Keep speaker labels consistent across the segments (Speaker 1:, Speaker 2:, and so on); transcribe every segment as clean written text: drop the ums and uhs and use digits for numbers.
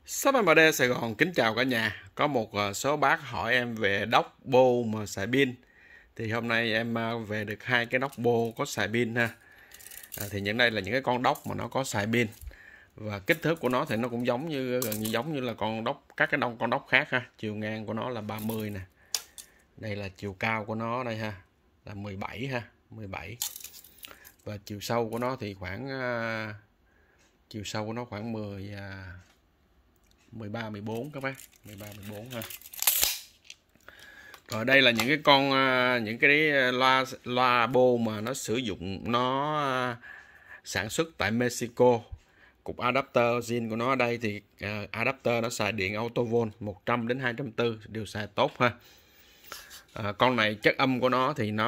Speaker 1: Shop MD Sài Gòn kính chào cả nhà. Có một số bác hỏi em về đốc bô mà xài pin. Thì hôm nay em về được hai cái đốc bô có xài pin ha. Thì những đây là những cái con đốc mà nó có xài pin. Và kích thước của nó thì nó cũng giống như gần như giống như là con đốc các cái con đốc khác ha. Chiều ngang của nó là 30 nè. Đây là chiều cao của nó đây ha, là 17 ha, 17. Và chiều sâu của nó thì khoảng chiều sâu của nó khoảng 13 14 các bác, 13 14 ha. Rồi đây là những cái con những cái loa bô mà nó sử dụng, nó sản xuất tại Mexico. Cục adapter zin của nó ở đây thì adapter nó xài điện autovolt 100 đến 240 đều xài tốt ha. Con này chất âm của nó thì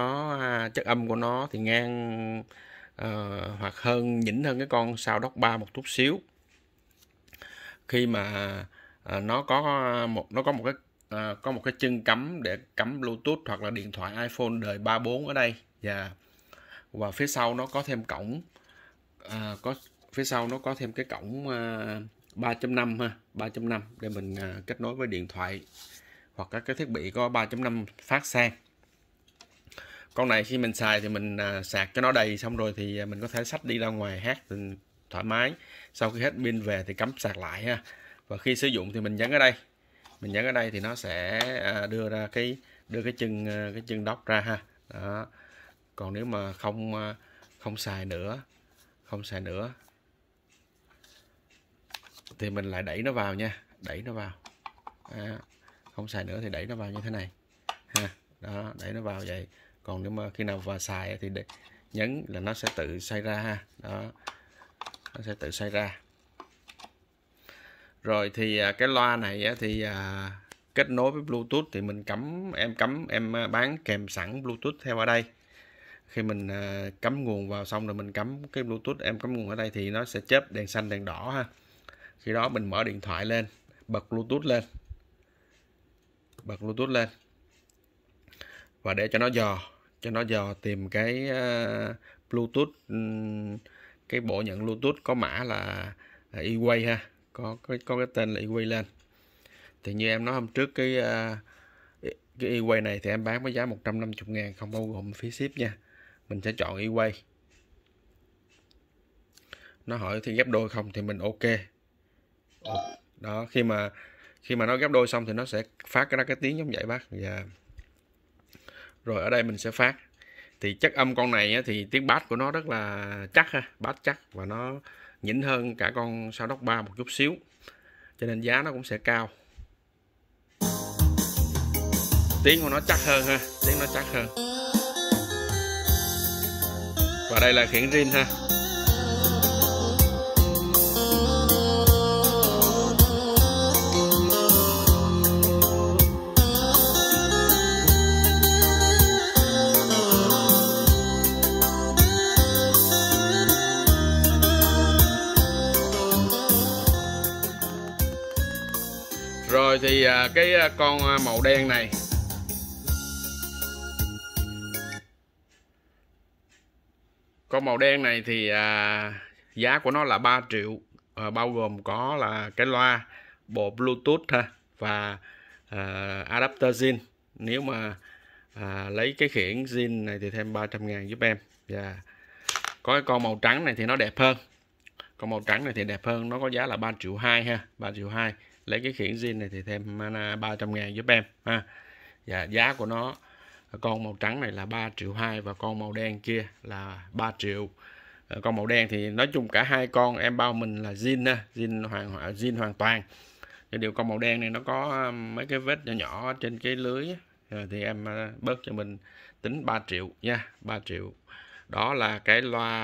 Speaker 1: ngang hoặc hơn, nhỉnh hơn cái con Soundock 3 một chút xíu. Khi mà nó có một cái chân cắm để cắm Bluetooth hoặc là điện thoại iPhone đời 34 ở đây, và phía sau nó có thêm cổng phía sau nó có thêm cái cổng 3.5 ha, 3.5 để mình kết nối với điện thoại hoặc các cái thiết bị có 3.5 phát sang. Con này khi mình xài thì mình sạc cho nó đầy xong rồi thì mình có thể xách đi ra ngoài hát thoải mái. Sau khi hết pin về thì cắm sạc lại ha. Và khi sử dụng thì mình nhấn ở đây thì nó sẽ đưa cái chân đốc ra ha. Đó. Còn nếu mà không xài nữa thì mình lại đẩy nó vào nha, đẩy nó vào. Không xài nữa thì đẩy nó vào như thế này ha. Đó, đẩy nó vào vậy. Còn nếu mà khi nào vào xài thì nhấn là nó sẽ tự xoay ra ha. Đó, nó sẽ tự xoay ra. Rồi thì cái loa này thì kết nối với Bluetooth thì em bán kèm sẵn Bluetooth theo ở đây. Khi mình cắm nguồn vào xong rồi mình cắm cái Bluetooth, em cắm nguồn ở đây thì nó sẽ chớp đèn xanh đèn đỏ ha. Khi đó mình mở điện thoại lên, bật Bluetooth lên và để cho nó dò tìm cái Bluetooth, cái bộ nhận Bluetooth có mã là eWay ha, có cái tên là eWay lên. Thì như em nói hôm trước, cái eWay này thì em bán với giá 150.000 không bao gồm phí ship nha. Mình sẽ chọn eWay. Nó hỏi thì ghép đôi không thì mình ok. Đó, khi mà nó ghép đôi xong thì nó sẽ phát ra cái tiếng giống vậy bác. Rồi ở đây mình sẽ phát. Thì chất âm con này thì tiếng bass của nó rất là chắc ha, bass chắc và nó nhỉnh hơn cả con Soundock 3 một chút xíu. Cho nên giá nó cũng sẽ cao. Tiếng của nó chắc hơn ha, tiếng nó chắc hơn. Và đây là khiển zin ha. Rồi thì cái con màu đen này thì giá của nó là 3 triệu, bao gồm có là cái loa, bộ Bluetooth ha, và adapter zin. Nếu mà lấy cái khiển zin này thì thêm 300.000 giúp em. Có cái con màu trắng này thì nó đẹp hơn. Nó có giá là 3 triệu 2 ha, 3 triệu 2. Lấy cái khiển zin này thì thêm 300.000 giúp em ha. Giá của nó, con màu trắng này là 3 triệu 2 và con màu đen kia là 3 triệu. Con màu đen thì nói chung cả hai con em bao mình là zin ha, zin hoàn toàn. Nhưng điều con màu đen này nó có mấy cái vết nhỏ nhỏ trên cái lưới thì em bớt cho mình tính 3 triệu nha, 3 triệu. Đó là cái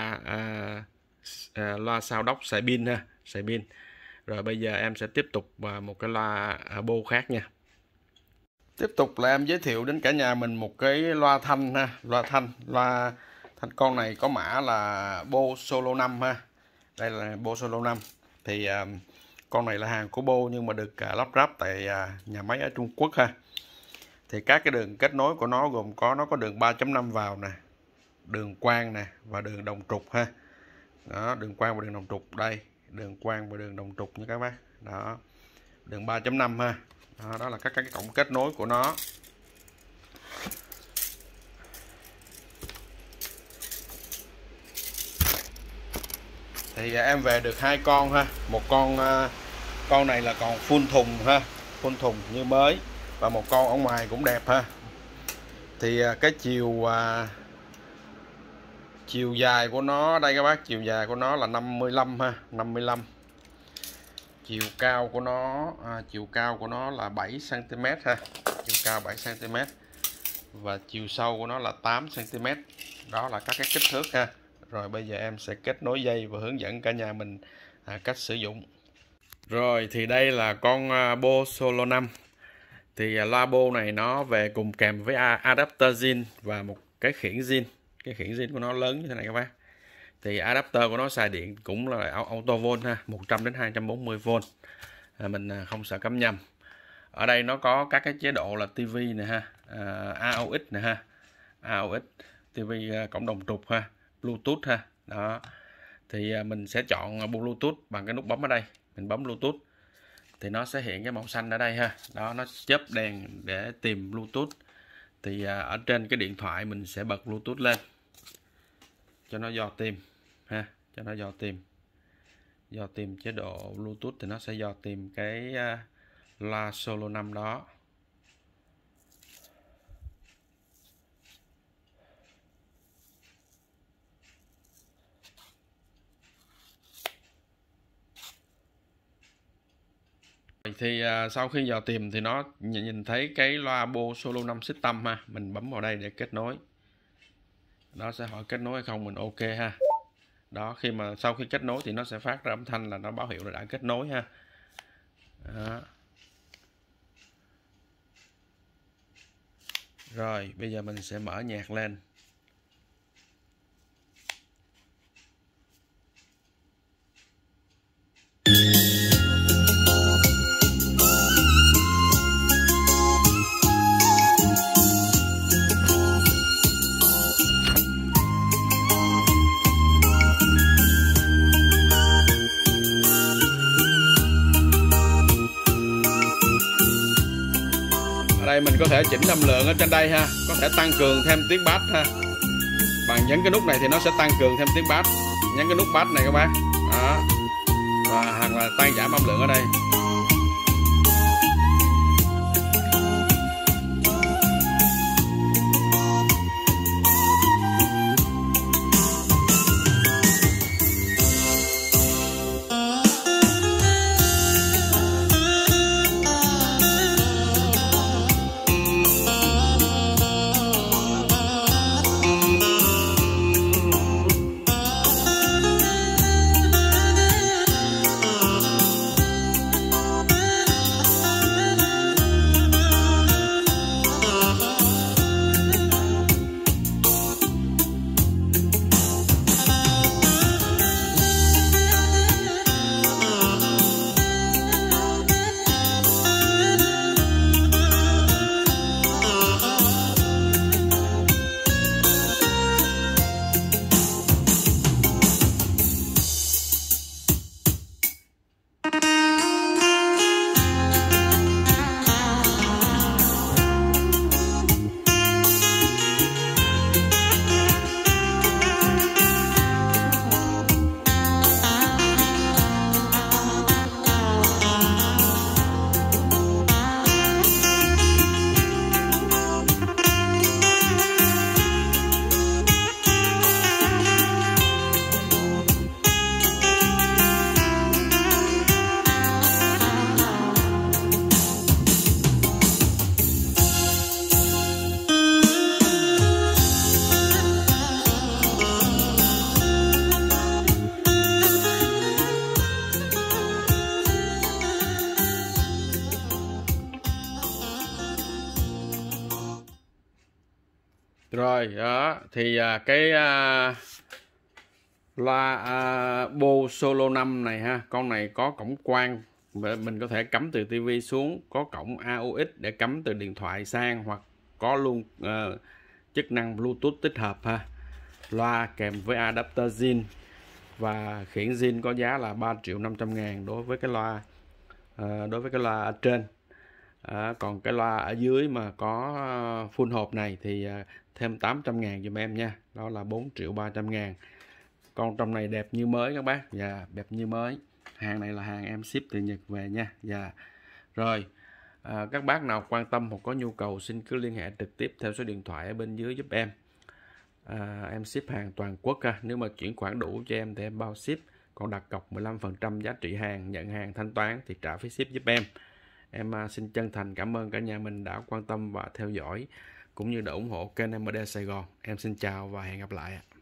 Speaker 1: loa Soundock xài pin ha, xài pin. Rồi bây giờ em sẽ tiếp tục một cái loa bô khác nha. Tiếp tục là em giới thiệu đến cả nhà mình một cái loa thanh ha, loa thanh con này có mã là Bo Solo 5 ha. Đây là Bo Solo 5. Thì con này là hàng của Bo nhưng mà được lắp ráp tại nhà máy ở Trung Quốc ha. Thì các cái đường kết nối của nó gồm nó có đường 3.5 vào nè, đường quang nè và đường đồng trục ha. Đó, đường quang và đường đồng trục đây, đường quang và đường đồng trục nha các bác. Đó. đường 3.5 ha. Đó là các cái cổng kết nối của nó. Thì em về được 2 con ha. Một con này là còn full thùng ha, full thùng như mới, và một con ở ngoài cũng đẹp ha. Thì cái chiều dài của nó đây các bác, chiều dài của nó là 55 ha, 55. Chiều cao của nó là 7 cm ha, chiều cao 7 cm, và chiều sâu của nó là 8 cm. Đó là các cái kích thước ha. Rồi bây giờ em sẽ kết nối dây và hướng dẫn cả nhà mình cách sử dụng. Rồi thì đây là con Boss Solo 5. Thì loa Boss này nó về cùng kèm với adapter zin và một cái khiển zin. Cái khiển zin của nó lớn như thế này các bác. Thì adapter của nó xài điện cũng là auto volt ha, 100 đến 240V. Mình không sợ cắm nhầm. Ở đây nó có các cái chế độ là TV nè ha, AUX nè ha, AUX, TV cộng đồng trục ha, Bluetooth ha. Đó. Thì mình sẽ chọn Bluetooth bằng cái nút bấm ở đây. Mình bấm Bluetooth thì nó sẽ hiện cái màu xanh ở đây ha. Đó, nó chớp đèn để tìm Bluetooth. Thì ở trên cái điện thoại mình sẽ bật Bluetooth lên cho nó dò tìm ha, cho nó dò tìm chế độ Bluetooth, thì nó sẽ dò tìm cái loa Solo 5 đó. Thì sau khi dò tìm thì nó nhìn thấy cái loa Boss Solo 5 system ha, mình bấm vào đây để kết nối. Nó sẽ hỏi kết nối hay không, mình ok ha. Đó, khi mà sau khi kết nối thì nó sẽ phát ra âm thanh là nó báo hiệu là đã kết nối ha. Đó. Rồi bây giờ mình sẽ mở nhạc lên. Đây mình có thể chỉnh âm lượng ở trên đây ha, có thể tăng cường thêm tiếng bass ha. Bằng nhấn cái nút này thì nó sẽ tăng cường thêm tiếng bass. Nhấn cái nút bass này các bác. Đó. Và hoặc là tăng giảm âm lượng ở đây. Rồi đó thì cái loa Boss Solo 5 này ha, con này có cổng quang, mình có thể cắm từ tivi xuống, có cổng AUX để cắm từ điện thoại sang, hoặc có luôn chức năng Bluetooth tích hợp ha. Loa kèm với adapter zin và khiển zin có giá là 3.500.000 đối với cái loa đối với cái loa ở trên. Còn cái loa ở dưới mà có full hộp này thì thêm 800.000 giùm em nha, đó là 4.300.000. Con trong này đẹp như mới các bác, và đẹp như mới. Hàng này là hàng em ship từ Nhật về nha. Và rồi các bác nào quan tâm hoặc có nhu cầu xin cứ liên hệ trực tiếp theo số điện thoại ở bên dưới giúp em. Em ship hàng toàn quốc ha. Nếu mà chuyển khoản đủ cho em thì em bao ship, còn đặt cọc 15% giá trị hàng, nhận hàng thanh toán thì trả phí ship giúp em. Em xin chân thành cảm ơn cả nhà mình đã quan tâm và theo dõi cũng như đã ủng hộ kênh MD Sài Gòn. Em xin chào và hẹn gặp lại.